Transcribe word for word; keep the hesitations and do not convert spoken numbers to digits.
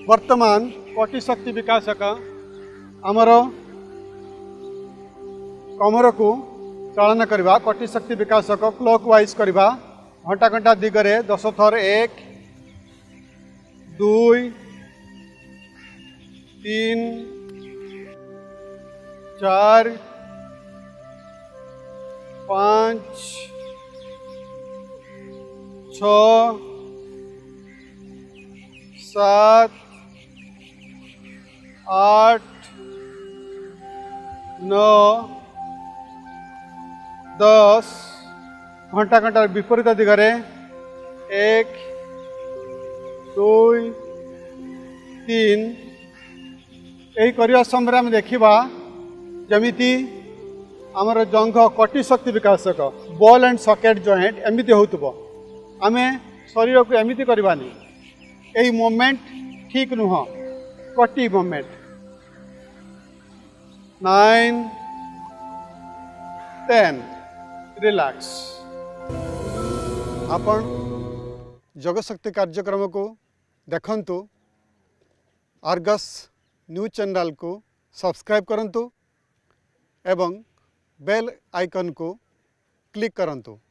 वर्तमान कोटि शक्ति विकासक आमर कमर को चालन करवा कोटि शक्ति विकासक क्लॉक वाइज करवा घंटा घंटा दिगरे दस थर एक दुई तीन चार पाँच छ सात आठ नौ दस घंटा घंटा विपरीत दिगरे एक दुई तीन यही करने समय आम देखा जमीती आमर जंघ कोटि शक्ति विकासक बॉल एंड सॉकेट जॉइंट एमती हो आम शरीर को एमती करवानी यही मोमेंट ठीक नुह कोटि मोमेंट नाइन टेन रिलैक्स। आपण जगशक्ति कार्यक्रम को देखंतु आर्गस न्यूज चैनल को सब्सक्राइब करंतु एवं बेल आइकन को क्लिक करंतु।